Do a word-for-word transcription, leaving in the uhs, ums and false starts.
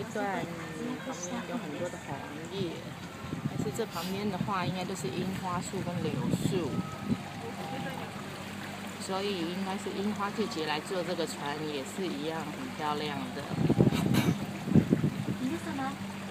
段旁边有很多的红叶，但是这旁边的话，应该都是樱花树跟柳树，所以应该是樱花季节来坐这个船也是一样很漂亮的。 皆様、